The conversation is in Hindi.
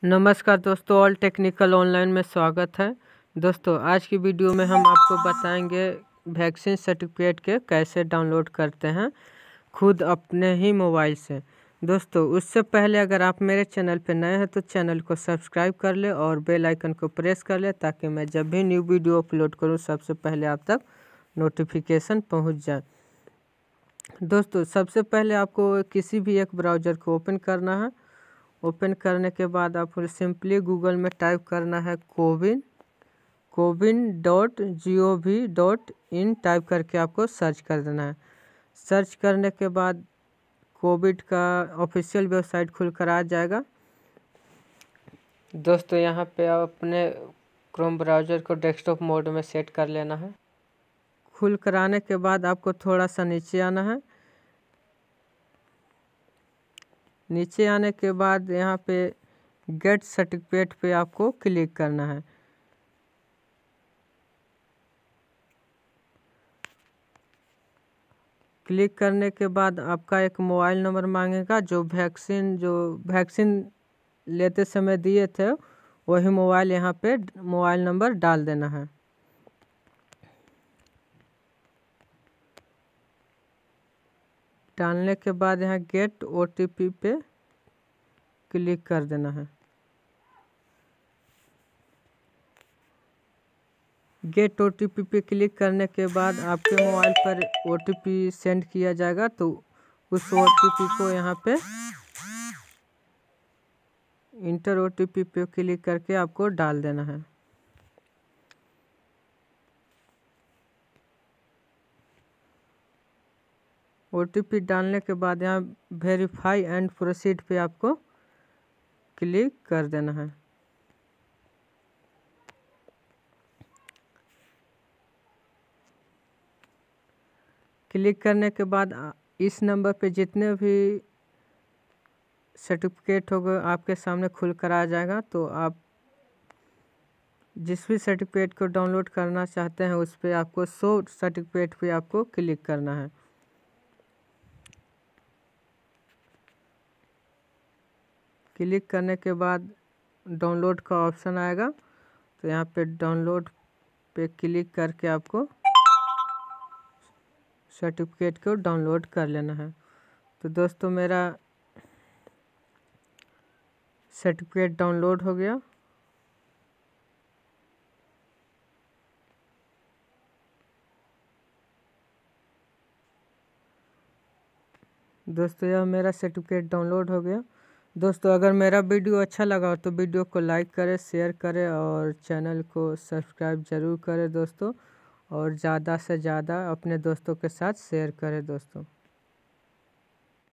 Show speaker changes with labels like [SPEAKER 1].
[SPEAKER 1] नमस्कार दोस्तों, ऑल टेक्निकल ऑनलाइन में स्वागत है। दोस्तों आज की वीडियो में हम आपको बताएंगे वैक्सीन सर्टिफिकेट के कैसे डाउनलोड करते हैं खुद अपने ही मोबाइल से। दोस्तों उससे पहले अगर आप मेरे चैनल पर नए हैं तो चैनल को सब्सक्राइब कर ले और बेल आइकन को प्रेस कर ले ताकि मैं जब भी न्यू वीडियो अपलोड करूं सबसे पहले आप तक नोटिफिकेशन पहुंच जाए। दोस्तों सबसे पहले आपको किसी भी एक ब्राउज़र को ओपन करना है। ओपन करने के बाद आपको सिंपली गूगल में टाइप करना है कोविन.gov.in टाइप करके आपको सर्च कर देना है। सर्च करने के बाद कोविड का ऑफिशियल वेबसाइट खुलकर आ जाएगा। दोस्तों यहाँ पे आप अपने क्रोम ब्राउज़र को डेस्कटॉप मोड में सेट कर लेना है। खुल कर आने के बाद आपको थोड़ा सा नीचे आना है। नीचे आने के बाद यहाँ पे गेट सर्टिफिकेट पे आपको क्लिक करना है। क्लिक करने के बाद आपका एक मोबाइल नंबर मांगेगा जो वैक्सीन लेते समय दिए थे वही मोबाइल यहाँ पे मोबाइल नंबर डाल देना है। डालने के बाद यहाँ गेट ओटीपी पे क्लिक कर देना है। गेट ओटीपी पे क्लिक करने के बाद आपके मोबाइल पर ओटीपी सेंड किया जाएगा, तो उस ओटीपी को यहाँ पे इंटर ओटीपी पे क्लिक करके आपको डाल देना है। ओटीपी डालने के बाद यहाँ वेरीफाई एंड प्रोसीड पे आपको क्लिक कर देना है। क्लिक करने के बाद इस नंबर पे जितने भी सर्टिफिकेट होगा आपके सामने खुल कर आ जाएगा। तो आप जिस भी सर्टिफिकेट को डाउनलोड करना चाहते हैं उस पर आपको शो सर्टिफिकेट पे आपको क्लिक करना है। क्लिक करने के बाद डाउनलोड का ऑप्शन आएगा, तो यहाँ पे डाउनलोड पे क्लिक करके आपको सर्टिफिकेट को डाउनलोड कर लेना है। तो दोस्तों मेरा सर्टिफिकेट डाउनलोड हो गया। दोस्तों यह मेरा सर्टिफिकेट डाउनलोड हो गया। दोस्तों अगर मेरा वीडियो अच्छा लगा हो तो वीडियो को लाइक करें, शेयर करें और चैनल को सब्सक्राइब ज़रूर करें दोस्तों, और ज़्यादा से ज़्यादा अपने दोस्तों के साथ शेयर करें दोस्तों।